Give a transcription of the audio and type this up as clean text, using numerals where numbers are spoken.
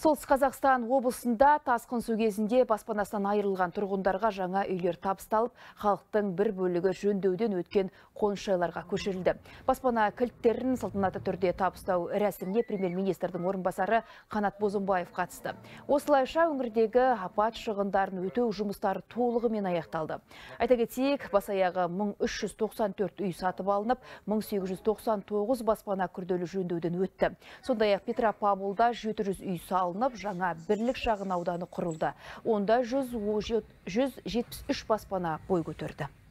Солтүстік Қазақстан облысында тасқын су кезінде баспанасынан айырылған тұрғындарға жаңа үйлер табысталып, халықтың бір бөлігі жөндеуден өткен қоныс жайларға көшірілді. Баспана кілттерін салтанатты түрде табыстау рәсіміне премьер-министрдің орынбасары Қанат Бозымбаев қатысты. Осылайша өңірдегі апат шығындарын өтеу жұмыстары толығымен аяқталды. Айта кетейік, бас аяғы 1394 үй сатып алынып, 1899 баспана күрделі жөндеуден өтті. Сондай-ақ Петропавлда 700 үй салынып, жаңа бірлік шағын ауданы құрылды. Онда 173 баспана бой көтерді.